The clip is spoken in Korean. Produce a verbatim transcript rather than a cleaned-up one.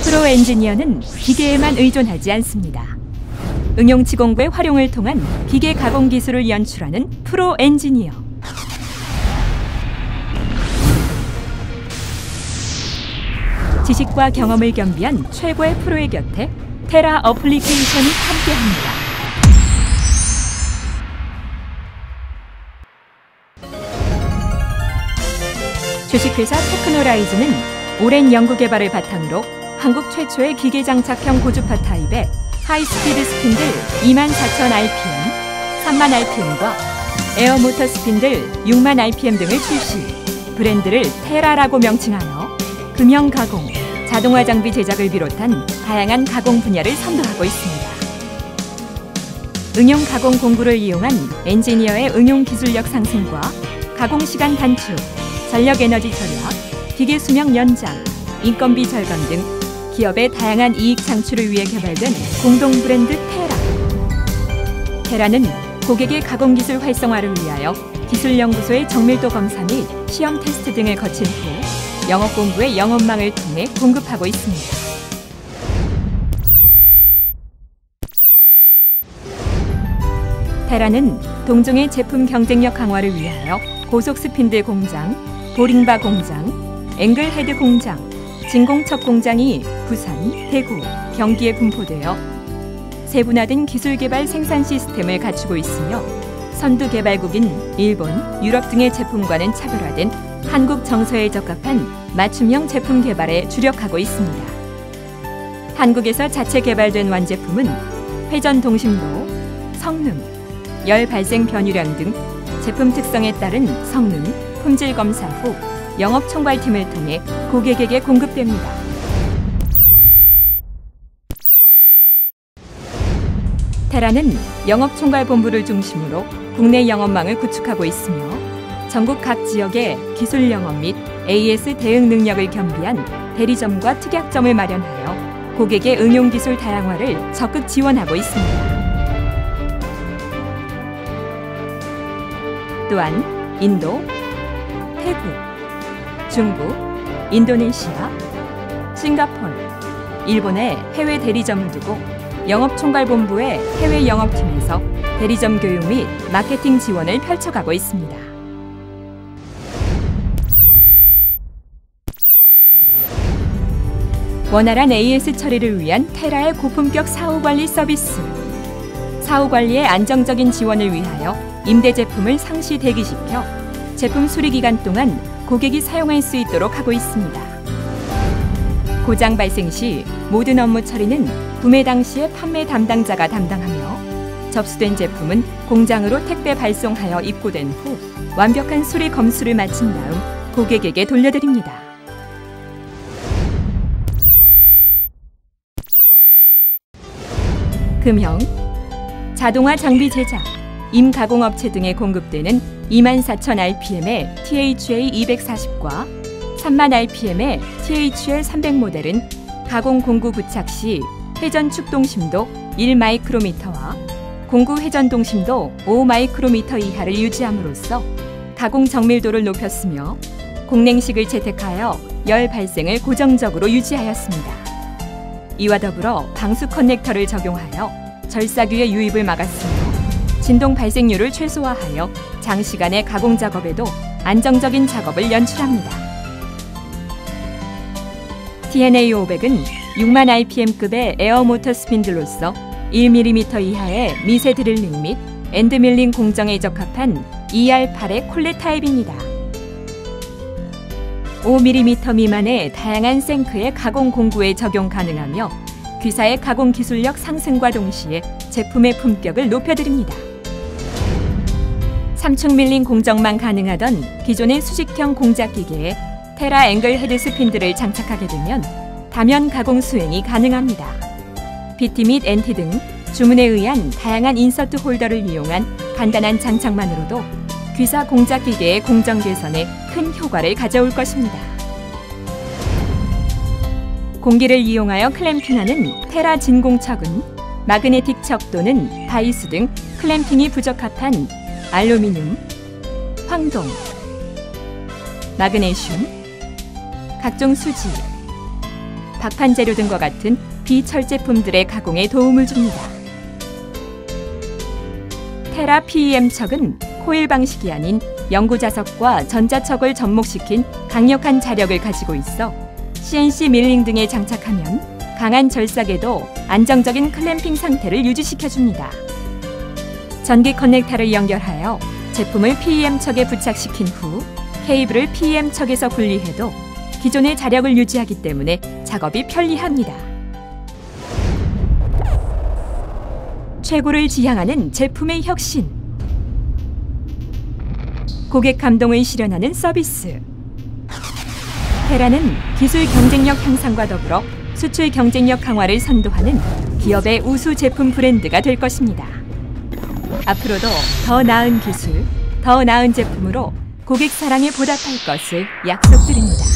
프로 엔지니어는 기계에만 의존하지 않습니다. 응용치공구의 활용을 통한 기계 가공 기술을 연출하는 프로 엔지니어. 지식과 경험을 겸비한 최고의 프로의 곁에 테라 어플리케이션이 함께합니다. 주식회사 테크노라이즈는 오랜 연구개발을 바탕으로 한국 최초의 기계장착형 고주파 타입의 하이스피드 스핀들 이만 사천 알피엠, 삼만 알피엠과 에어모터 스핀들 육만 알피엠 등을 출시, 브랜드를 테라라고 명칭하여 금형 가공, 자동화 장비 제작을 비롯한 다양한 가공 분야를 선도하고 있습니다. 응용 가공 공구를 이용한 엔지니어의 응용 기술력 상승과 가공 시간 단축, 전력 에너지 절약, 기계 수명 연장, 인건비 절감 등 기업의 다양한 이익 창출을 위해 개발된 공동 브랜드 테라. 테라는 고객의 가공 기술 활성화를 위하여 기술연구소의 정밀도 검사 및 시험 테스트 등을 거친 후 영업본부의 영업망을 통해 공급하고 있습니다. 테라는 동종의 제품 경쟁력 강화를 위하여 고속 스핀들 공장, 보링바 공장, 앵글 헤드 공장, 진공척 공장이 부산, 대구, 경기에 분포되어 세분화된 기술개발 생산 시스템을 갖추고 있으며 선두 개발국인 일본, 유럽 등의 제품과는 차별화된 한국 정서에 적합한 맞춤형 제품 개발에 주력하고 있습니다. 한국에서 자체 개발된 완제품은 회전 동심도, 성능, 열 발생 변유량 등 제품 특성에 따른 성능, 품질 검사 후 영업 총괄팀을 통해 고객에게 공급됩니다. 테라는 영업 총괄본부를 중심으로 국내 영업망을 구축하고 있으며 전국 각 지역에 기술 영업 및 에이에스 대응 능력을 겸비한 대리점과 특약점을 마련하여 고객의 응용 기술 다양화를 적극 지원하고 있습니다. 또한 인도, 태국, 중국, 인도네시아, 싱가포르, 일본의 해외 대리점을 두고 영업총괄본부의 해외 영업팀에서 대리점 교육 및 마케팅 지원을 펼쳐가고 있습니다. 원활한 에이에스 처리를 위한 테라의 고품격 사후관리 서비스. 사후관리의 안정적인 지원을 위하여 임대 제품을 상시 대기시켜 제품 수리 기간 동안 고객이 사용할 수 있도록 하고 있습니다. 고장 발생 시 모든 업무 처리는 구매 당시에 판매 담당자가 담당하며 접수된 제품은 공장으로 택배 발송하여 입고된 후 완벽한 수리 검수를 마친 다음 고객에게 돌려드립니다. 금형, 자동화 장비 제작, 임가공업체 등에 공급되는 이만 사천 알피엠의 티에이치에이 이백사십과 삼만 알피엠의 티에이치엘 삼백 모델은 가공 공구 부착 시 회전 축동심도 일 마이크로미터와 공구 회전 동심도 오 마이크로미터 이하를 유지함으로써 가공 정밀도를 높였으며 공냉식을 채택하여 열 발생을 고정적으로 유지하였습니다. 이와 더불어 방수 커넥터를 적용하여 절삭유의 유입을 막았으며 진동 발생률을 최소화하여 장시간의 가공 작업에도 안정적인 작업을 연출합니다. 티엔에이 오백은 육만 알피엠급의 에어모터 스핀들로서 일 밀리미터 이하의 미세 드릴링 및 엔드밀링 공정에 적합한 이알 팔의 콜렛 타입입니다. 오 밀리미터 미만의 다양한 생크의 가공 공구에 적용 가능하며 귀사의 가공 기술력 상승과 동시에 제품의 품격을 높여드립니다. 삼축 밀링 공정만 가능하던 기존의 수직형 공작기계에 테라 앵글 헤드 스핀들을 장착하게 되면 다면 가공 수행이 가능합니다. 비티 및 엔티 등 주문에 의한 다양한 인서트 홀더를 이용한 간단한 장착만으로도 귀사 공작기계의 공정 개선에 큰 효과를 가져올 것입니다. 공기를 이용하여 클램핑하는 테라 진공척은 마그네틱 척 또는 바이스 등 클램핑이 부적합한 알루미늄, 황동, 마그네슘, 각종 수지, 박판 재료 등과 같은 비철 제품들의 가공에 도움을 줍니다. 테라 피이엠 척은 코일 방식이 아닌 영구자석과 전자척을 접목시킨 강력한 자력을 가지고 있어 씨엔씨 밀링 등에 장착하면 강한 절삭에도 안정적인 클램핑 상태를 유지시켜줍니다. 전기 커넥터를 연결하여 제품을 피이엠 척에 부착시킨 후 케이블을 피이엠 척에서 분리해도 기존의 자력을 유지하기 때문에 작업이 편리합니다. 최고를 지향하는 제품의 혁신. 고객 감동을 실현하는 서비스. 테라는 기술 경쟁력 향상과 더불어 수출 경쟁력 강화를 선도하는 기업의 우수 제품 브랜드가 될 것입니다. 앞으로도 더 나은 기술, 더 나은 제품으로 고객 사랑에 보답할 것을 약속드립니다.